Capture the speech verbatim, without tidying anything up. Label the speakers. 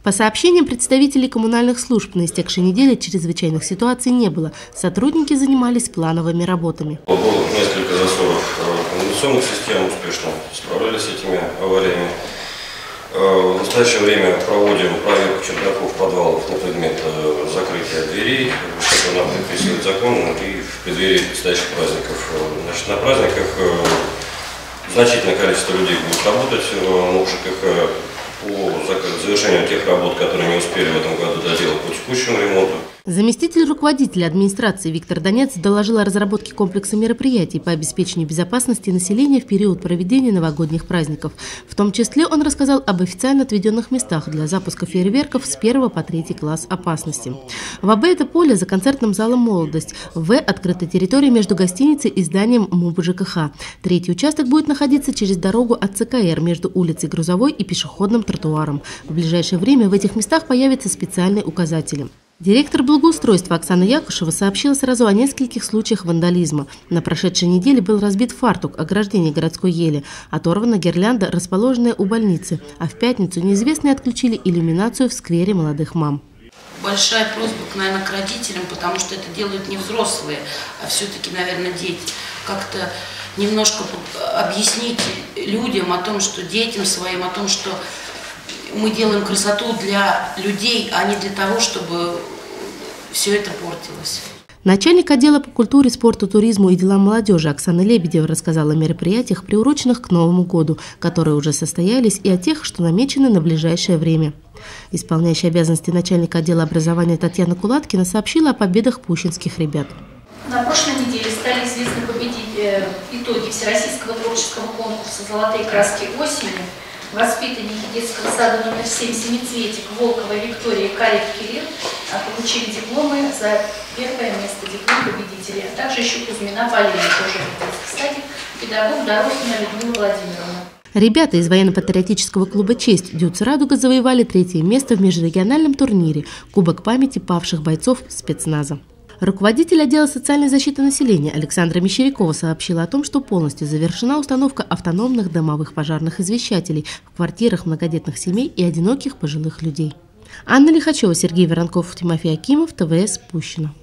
Speaker 1: По сообщениям представителей коммунальных служб, на истекшей неделе чрезвычайных ситуаций не было. Сотрудники занимались плановыми работами.
Speaker 2: Было несколько засоров канализационных систем, успешно справлялись с этими авариями. В настоящее время проводим проверку чердаков, подвалов на предмет закрытия дверей, что нам предписывает закон и в преддверии предстоящих праздников. Значит, на праздниках значительное количество людей будет работать в ЖКХ по завершению тех работ, которые не успели в этом году доделать по текущему ремонту.
Speaker 1: Заместитель руководителя администрации Виктор Донец доложил о разработке комплекса мероприятий по обеспечению безопасности населения в период проведения новогодних праздников. В том числе он рассказал об официально отведенных местах для запуска фейерверков с первого по третий класс опасности. В А Б это поле за концертным залом «Молодость». В В открыта территория между гостиницей и зданием МУП ЖКХ. Третий участок будет находиться через дорогу от Цэ Ка Эр между улицей Грузовой и пешеходным тротуаром. В ближайшее время в этих местах появятся специальные указатели. Директор благоустройства Оксана Якушева сообщила сразу о нескольких случаях вандализма. На прошедшей неделе был разбит фартук ограждения городской ели, оторвана гирлянда, расположенная у больницы, а в пятницу неизвестные отключили иллюминацию в сквере молодых мам.
Speaker 3: Большая просьба, наверное, к родителям, потому что это делают не взрослые, а все-таки, наверное, дети. Как-то немножко объяснить людям о том, что детям своим, о том, что мы делаем красоту для людей, а не для того, чтобы все это портилось.
Speaker 1: Начальник отдела по культуре, спорту, туризму и делам молодежи Оксана Лебедева рассказала о мероприятиях, приуроченных к Новому году, которые уже состоялись, и о тех, что намечены на ближайшее время. Исполняющая обязанности начальника отдела образования Татьяна Кулаткина сообщила о победах пущинских ребят.
Speaker 4: На прошлой неделе стали известны победители итоги Всероссийского творческого конкурса «Золотые краски осени». Воспитанники детского сада номер семь «Семицветик» Волкова Виктория и Карев Кирилл получили дипломы за первое место, диплом победителя. А также еще Кузьмина Полина, тоже детский садик, педагог Дорохина Людмила Владимировна.
Speaker 1: Ребята из военно-патриотического клуба «Честь» Дюц Радуга завоевали третье место в межрегиональном турнире «Кубок памяти павших бойцов спецназа». Руководитель отдела социальной защиты населения Александра Мещерякова сообщила о том, что полностью завершена установка автономных домовых пожарных извещателей в квартирах многодетных семей и одиноких пожилых людей. Анна Лихачева, Сергей Воронков, Тимофей Акимов, Тэ Вэ Эс Пущино.